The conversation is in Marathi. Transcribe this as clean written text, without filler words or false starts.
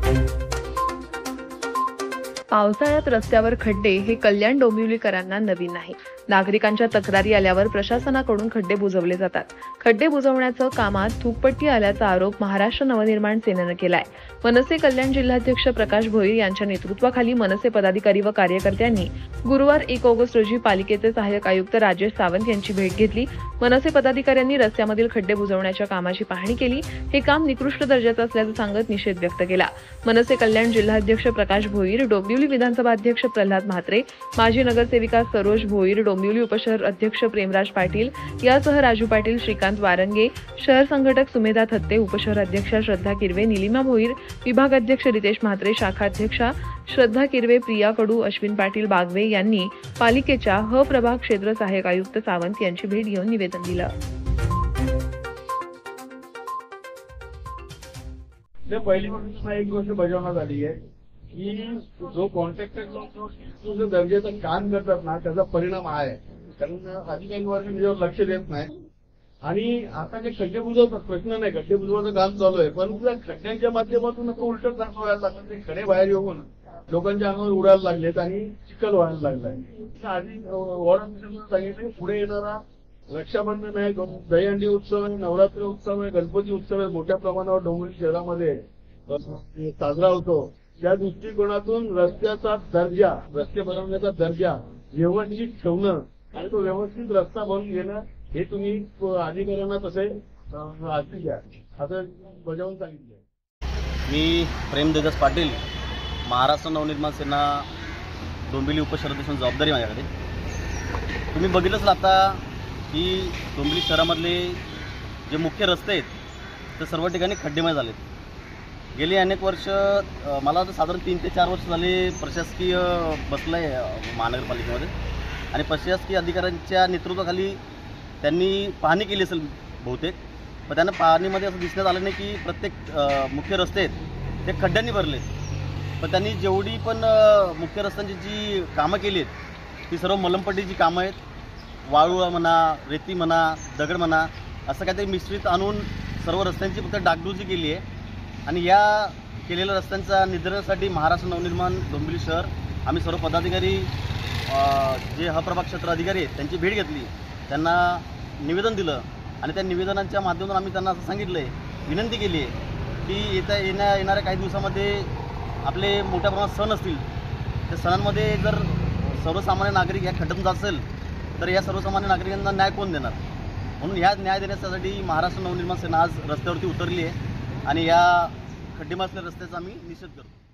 पावसाळ्यात रस्त्यावर खड्डे हे कल्याण डोंबिवलीकरांना नवीन नाही। नागरिकांच्या तक्रारी आल्यावर प्रशासनाकडून खड्डे बुजवले जातात। खड्डे बुजवण्याचं कामात थूकपट्टी आल्याचा आरोप महाराष्ट्र नवनिर्माण सेनेनं केलाय। मनसे कल्याण जिल्हाध्यक्ष प्रकाश भोईर यांच्या नेतृत्वाखाली मनसे पदाधिकारी व कार्यकर्त्यांनी गुरुवार 1 ऑगस्ट रोजी पालिकेचे सहाय्यक आयुक्त राजेश सावंत यांची भेट घेतली। मनसे पदाधिकाऱ्यांनी रस्त्यामधील खड्डे बुजवण्याच्या कामाची पाहणी केली। हे काम निकृष्ट दर्जाचं असल्याचं सांगत निषेध व्यक्त केला। मनसे कल्याण जिल्हाध्यक्ष प्रकाश भोईर, डोंबिवली विधानसभा अध्यक्ष प्रल्हाद म्हात्रे, माजी नगरसेविका सरोज भोईर, डोंबिवली उपशहर अध्यक्ष प्रेमराज पाटील यासह राजू पाटील, श्रीकांत वारंगे, शहर संघटक सुमेधा थत्ते, उपशहर अध्यक्षा श्रद्धा किरवे, निलिमा भोईर, विभाग अध्यक्ष रितेश म्हात्रे, शाखा अध्यक्षा श्रद्धा किरवे, प्रिया कडू, अश्विन पाटील बागवे यांनी पालिकेच्या ह प्रभाग क्षेत्र सहाय्यक आयुक्त सावंत यांची भेट घेऊन निवेदन दिलं। पहिली गोष्ट एक गोष्ट बजावण्यात आली आहे की जो कॉन्ट्रॅक्टर जो दर्जाचं काम करतात ना त्याचा परिणाम आहे, कारण अधिकारी वर्ग त्याच्यावर लक्ष देत नाही। आणि आता जे खड्डे बुजवतात प्रश्न नाही, खड्डे बुजवायचं काम चालू आहे, पण त्या खड्ड्यांच्या माध्यमातून उलट दाखवायला लागलं, ते खडे बाहेर येऊन लोकांच्या अंगावर उडायला लागलेत आणि चिखल व्हायला लागलाय। आधी वॉर्ड ऑफिसरला सांगितलं पुढे येणारा रक्षाबंधन आहे, दहीहंडी उत्सव आहे, नवरात्री उत्सव आहे, गणपती उत्सव आहे, मोठ्या प्रमाणावर डोंबिवली शहरामध्ये साजरा होतो। त्या दृष्टिकोनातून रस्त्याचा दर्जा, रस्ते बनवण्याचा दर्जा व्यवस्थित ठेवणं आणि तो व्यवस्थित रस्ता बनवून घेणं हे तुम्ही अधिकाऱ्यांना तसे आदेश द्या असं बजावून सांगितलं। मी प्रेमदेवदास पाटील, महाराष्ट्र नवनिर्माण सेना डोंबिवली उपशहराध्यक्ष जबाबदारी माझ्याकडे। तुम्ही बघितलंच आता की डोंबिवली शहरामधले जे मुख्य रस्ते आहेत ते सर्व ठिकाणी खड्डेमय झालेत। गेली अनेक वर्ष, मला तर साधारण 3 ते 4 वर्ष झाले प्रशासकीय बसलं आहे महानगरपालिकेमध्ये, आणि प्रशासकीय अधिकाऱ्यांच्या नेतृत्वाखाली त्यांनी पाहणी केली असेल बहुतेक, पण त्यांना पाहणीमध्ये असं दिसण्यात आलं नाही की प्रत्येक मुख्य रस्ते आहेत ते खड्ड्यांनी भरले। पण त्यांनी जेवढी पण मुख्य रस्त्यांची जी कामं केली आहेत ती सर्व मलमपट्टीची कामं आहेत। वाळू म्हणा, रेती म्हणा, दगड म्हणा, असं काहीतरी मिश्रित आणून सर्व रस्त्यांची फक्त डागडुजी केली आहे। आणि या केलेल्या रस्त्यांच्या निधनासाठी महाराष्ट्र नवनिर्माण डोंबिवली शहर आम्ही सर्व पदाधिकारी जे ह प्रभाग क्षेत्र अधिकारी आहेत त्यांची भेट घेतली, त्यांना निवेदन दिलं आणि त्या निवेदनाच्या माध्यमातून आम्ही त्यांना असं सांगितलं आहे, विनंती केली आहे की येणाऱ्या काही दिवसामध्ये आपले मोठ्या प्रमाणात सण असतील, त्या सणांमध्ये जर सर्वसामान्य नागरिक या खड्ड्यातून जात असेल तर या सर्वसामान्य नागरिकांना न्याय कोण देणार, म्हणून ह्या न्याय देण्यासाठी महाराष्ट्र नवनिर्माण सेना आज रस्त्यावरती उतरली आहे आणि या खड्डेमय असलेल्या रस्त्याचा आम्ही निषेध करतो।